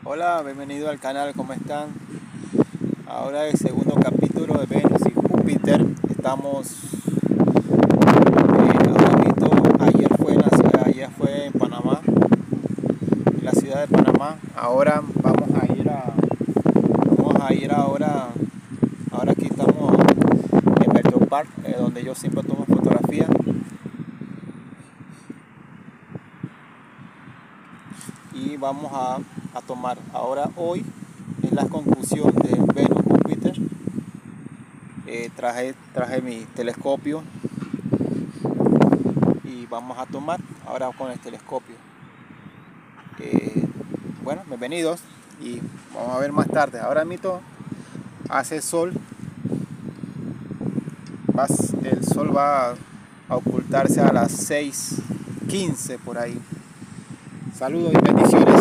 Hola, bienvenido al canal, ¿cómo están? Ahora el segundo capítulo de Venus y Júpiter. Estamos, ayer fue en Panamá, en la ciudad de Panamá. Ahora vamos a ir ahora aquí estamos en Metro Park, donde yo siempre tomo fotografías. Y vamos a tomar, hoy es la conclusión de Venus Júpiter. Traje mi telescopio y vamos a tomar ahora con el telescopio. Bueno, bienvenidos y vamos a ver más tarde. Ahora mismo hace sol, el sol va a ocultarse a las 6:15 por ahí. Saludos y bendiciones.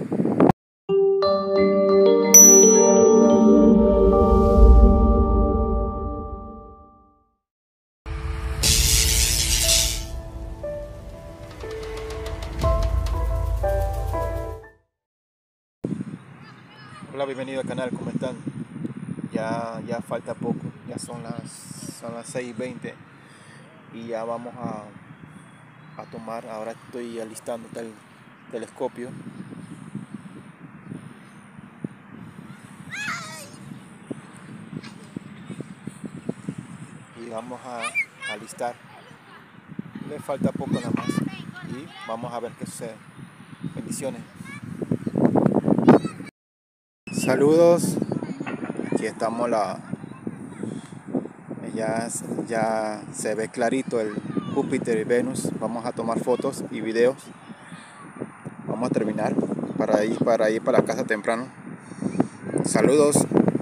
Hola, bienvenido al canal, ¿cómo están? Ya falta poco, ya son las 6:20 y ya vamos a tomar. Ahora estoy alistando el telescopio y vamos a alistar. Le falta poco nada más y vamos a ver qué sucede. Bendiciones. Saludos, aquí estamos ya se ve clarito el Júpiter y Venus. Vamos a tomar fotos y videos. Vamos a terminar para ir para la casa temprano. Saludos.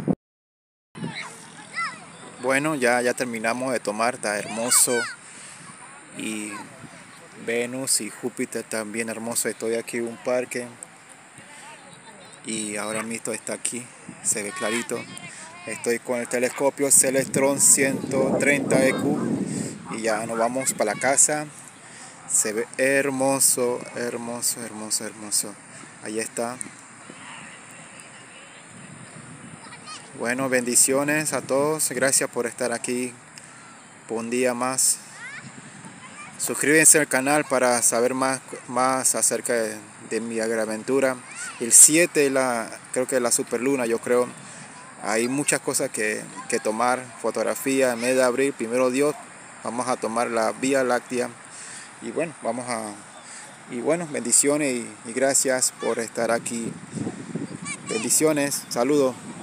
Bueno, ya terminamos de tomar, está hermoso. Y Venus y Júpiter también hermoso. Estoy aquí en un parque y ahora mismo está aquí, se ve clarito. Estoy con el telescopio Celestron 130 EQ y ya nos vamos para la casa. Se ve hermoso, hermoso, hermoso, hermoso. Ahí está. Bueno, bendiciones a todos. Gracias por estar aquí por un día más. Suscríbanse al canal para saber más acerca de mi aventura. El 7 creo que es la superluna, yo creo. Hay muchas cosas que tomar. Fotografía, en mes de abril, primero Dios, vamos a tomar la Vía Láctea. Y bueno, bendiciones y gracias por estar aquí. Bendiciones, saludos.